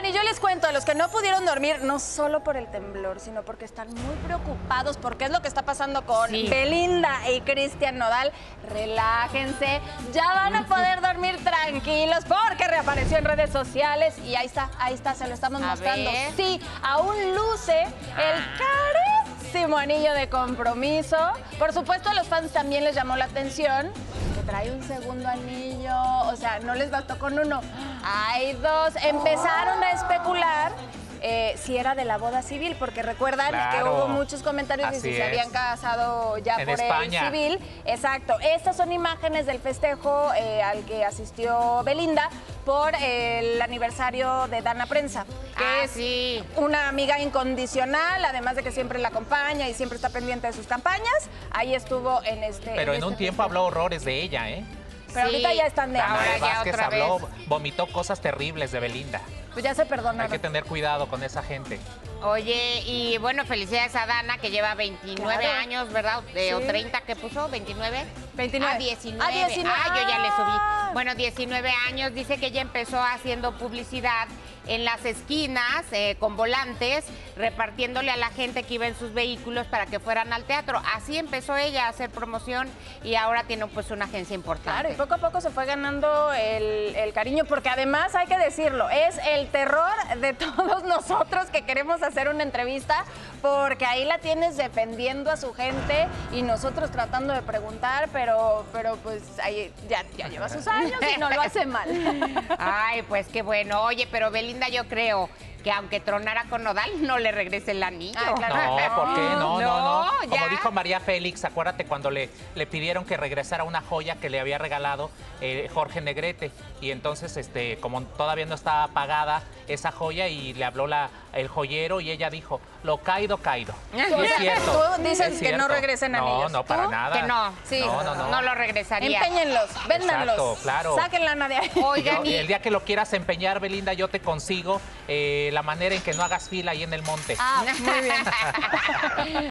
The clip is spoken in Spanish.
Oigan, y yo les cuento, a los que no pudieron dormir, no solo por el temblor, sino porque están muy preocupados por qué es lo que está pasando con Belinda y Cristian Nodal. Relájense, ya van a poder dormir tranquilos porque reapareció en redes sociales y ahí está, se lo estamos mostrando. Ver. Sí, aún luce el carísimo anillo de compromiso. Por supuesto, a los fans también les llamó la atención que trae un segundo anillo, o sea, no les bastó con uno, hay dos. Empezaron a especular si era de la boda civil, porque recuerdan que hubo muchos comentarios de si se habían casado ya en por España. el civil. Exacto. Estas son imágenes del festejo al que asistió Belinda por el aniversario de Dana Prensa, que es una amiga incondicional, además de que siempre la acompaña y siempre está pendiente de sus campañas. Ahí estuvo en este. Pero en un tiempo habló horrores de ella, ¿eh? Pero ahorita ya están de Dana ahora ya Vázquez otra habló, vez. vomitó cosas terribles de Belinda. Pues ya se perdonaron. Hay que tener cuidado con esa gente. Oye, y bueno, felicidades a Dana, que lleva 29 años, ¿verdad? O 30, ¿qué puso? ¿29? 29. 19. 19. Yo ya le subí. Bueno, 19 años. Dice que ella empezó haciendo publicidad en las esquinas con volantes, repartiéndole a la gente que iba en sus vehículos para que fueran al teatro. Así empezó ella a hacer promoción y ahora tiene pues una agencia importante. Claro, y poco a poco se fue ganando el cariño, porque además hay que decirlo, es el terror de todos nosotros que queremos hacer una entrevista, porque ahí la tienes defendiendo a su gente y nosotros tratando de preguntar, pero pues ahí ya lleva sus años y no lo hace mal. Ay, pues qué bueno. Oye, pero Belinda, yo creo que aunque tronara con Nodal, no le regrese el anillo. Claro. No, ¿por qué? No. Como ya. dijo María Félix, acuérdate cuando le pidieron que regresara una joya que le había regalado Jorge Negrete. Y entonces, como todavía no estaba pagada esa joya, y le habló el joyero y ella dijo, lo caído. Y es cierto. Tú dices que no regresen anillos. No, para nada. Que no. Sí. No lo regresaría. Empeñenlos, véndanlos. Exacto, claro. Saquen lana de ahí. Oigan, El día que lo quieras empeñar, Belinda, yo te consigo la manera en que no hagas fila ahí en el monte. Muy bien.